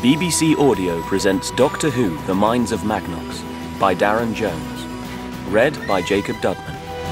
BBC Audio presents Doctor Who, The Minds of Magnox by Darren Jones. Read by Jacob Dudman.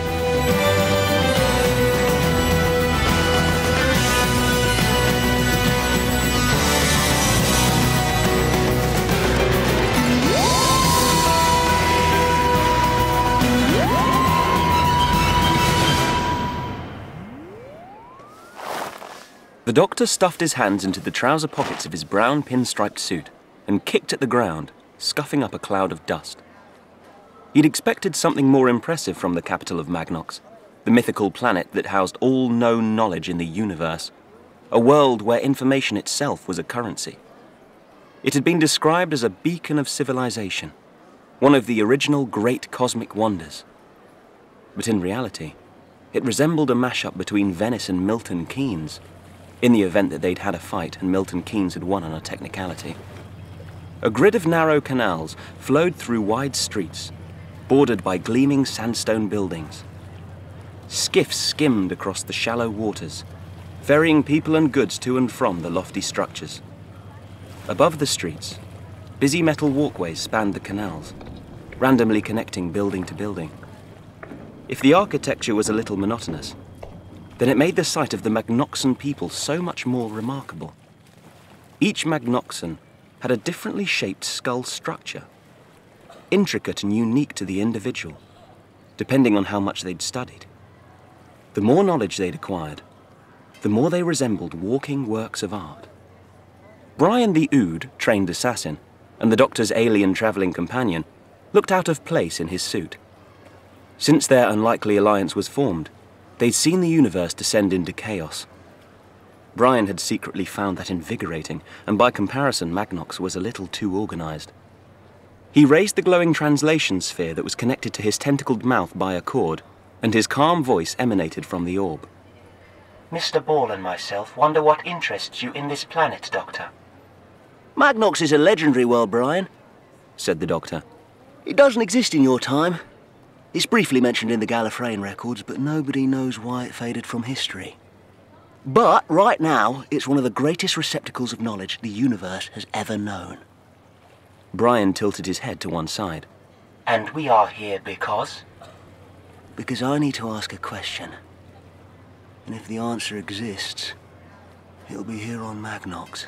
The Doctor stuffed his hands into the trouser pockets of his brown pinstriped suit and kicked at the ground, scuffing up a cloud of dust. He'd expected something more impressive from the capital of Magnox, the mythical planet that housed all known knowledge in the universe, a world where information itself was a currency. It had been described as a beacon of civilization, one of the original great cosmic wonders. But in reality, it resembled a mashup between Venice and Milton Keynes, in the event that they'd had a fight and Milton Keynes had won on a technicality. A grid of narrow canals flowed through wide streets, bordered by gleaming sandstone buildings. Skiffs skimmed across the shallow waters, ferrying people and goods to and from the lofty structures. Above the streets, busy metal walkways spanned the canals, randomly connecting building to building. If the architecture was a little monotonous, then it made the sight of the Magnoxan people so much more remarkable. Each Magnoxan had a differently shaped skull structure, intricate and unique to the individual, depending on how much they'd studied. The more knowledge they'd acquired, the more they resembled walking works of art. Brian the Ood, trained assassin, and the Doctor's alien travelling companion looked out of place in his suit. Since their unlikely alliance was formed, they'd seen the universe descend into chaos. Brian had secretly found that invigorating, and by comparison, Magnox was a little too organized. He raised the glowing translation sphere that was connected to his tentacled mouth by a cord, and his calm voice emanated from the orb. Mr. Ball and myself wonder what interests you in this planet, Doctor. Magnox is a legendary world, Brian, said the Doctor. It doesn't exist in your time. It's briefly mentioned in the Gallifreyan records, but nobody knows why it faded from history. But right now, it's one of the greatest receptacles of knowledge the universe has ever known. Brian tilted his head to one side. And we are here because? Because I need to ask a question. And if the answer exists, it'll be here on Magnox.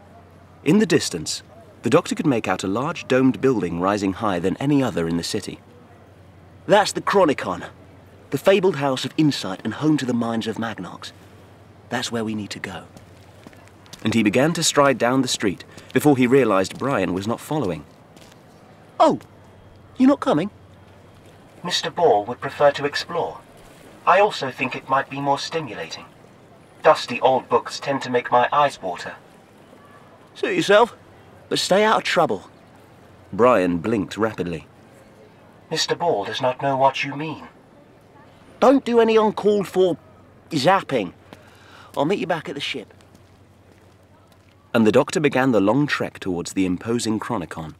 In the distance, the Doctor could make out a large domed building rising higher than any other in the city. That's the Chronicon, the fabled house of insight and home to the Minds of Magnox. That's where we need to go. And he began to stride down the street before he realized Brian was not following. Oh, you're not coming? Mr. Ball would prefer to explore. I also think it might be more stimulating. Dusty old books tend to make my eyes water. Suit yourself, but stay out of trouble. Brian blinked rapidly. Mr. Ball does not know what you mean. Don't do any uncalled for zapping. I'll meet you back at the ship. And the Doctor began the long trek towards the imposing Chronicon.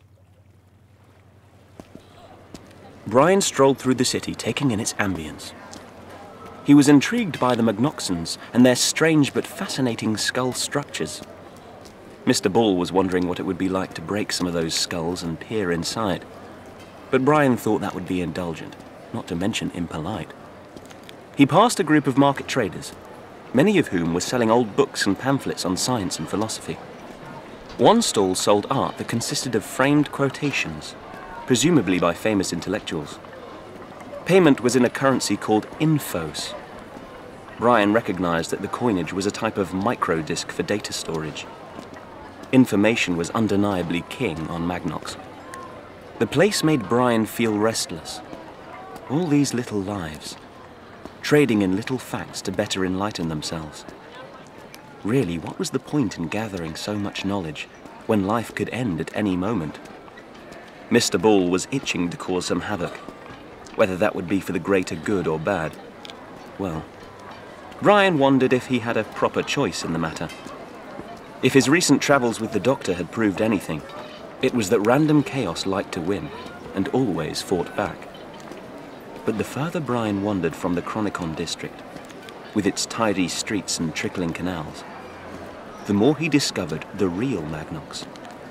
Brian strolled through the city, taking in its ambience. He was intrigued by the Magnoxans and their strange but fascinating skull structures. Mr. Ball was wondering what it would be like to break some of those skulls and peer inside. But Brian thought that would be indulgent, not to mention impolite. He passed a group of market traders, many of whom were selling old books and pamphlets on science and philosophy. One stall sold art that consisted of framed quotations, presumably by famous intellectuals. Payment was in a currency called infos. Brian recognized that the coinage was a type of microdisc for data storage. Information was undeniably king on Magnox. The place made Brian feel restless. All these little lives, trading in little facts to better enlighten themselves. Really, what was the point in gathering so much knowledge when life could end at any moment? Mr. Ball was itching to cause some havoc. Whether that would be for the greater good or bad, well, Brian wondered if he had a proper choice in the matter. If his recent travels with the Doctor had proved anything, it was that random chaos liked to win, and always fought back. But the further Brian wandered from the Chronicon district, with its tidy streets and trickling canals, the more he discovered the real Magnox,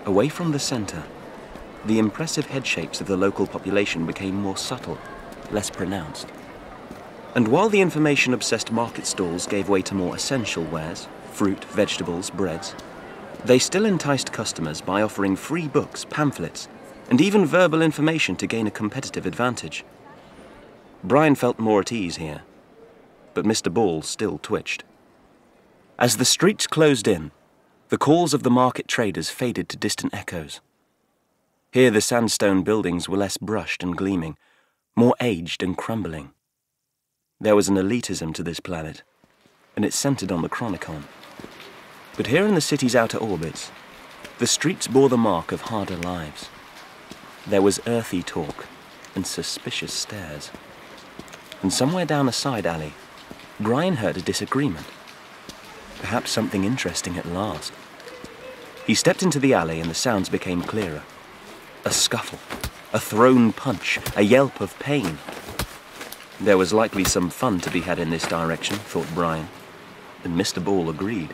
Away from the center, the impressive head shapes of the local population became more subtle, less pronounced. And while the information-obsessed market stalls gave way to more essential wares, fruit, vegetables, breads, they still enticed customers by offering free books, pamphlets, and even verbal information to gain a competitive advantage. Brian felt more at ease here, but Mr. Ball still twitched. As the streets closed in, the calls of the market traders faded to distant echoes. Here the sandstone buildings were less brushed and gleaming, more aged and crumbling. There was an elitism to this planet, and it centered on the Chronicon. But here in the city's outer orbits, the streets bore the mark of harder lives. There was earthy talk and suspicious stares. And somewhere down a side alley, Brian heard a disagreement. Perhaps something interesting at last. He stepped into the alley and the sounds became clearer. A scuffle, a thrown punch, a yelp of pain. There was likely some fun to be had in this direction, thought Brian, and Mr. Ball agreed.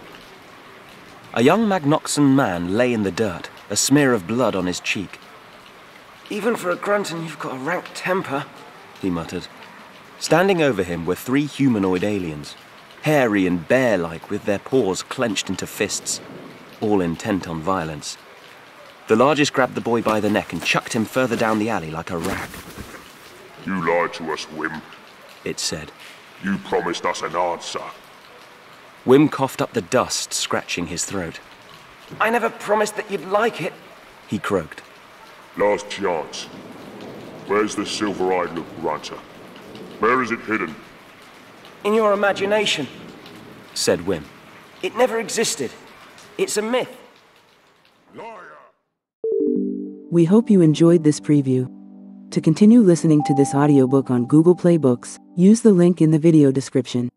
A young Magnoxan man lay in the dirt, a smear of blood on his cheek. Even for a grunton, you've got a rank temper, he muttered. Standing over him were 3 humanoid aliens, hairy and bear-like with their paws clenched into fists, all intent on violence. The largest grabbed the boy by the neck and chucked him further down the alley like a rag. You lied to us, Wim, it said. You promised us an answer. Wim coughed up the dust, scratching his throat. I never promised that you'd like it, he croaked. Last chance. Where's the silver-eyed little grunter? Where is it hidden? In your imagination, said Wim. It never existed. It's a myth. Liar! We hope you enjoyed this preview. To continue listening to this audiobook on Google Play Books, use the link in the video description.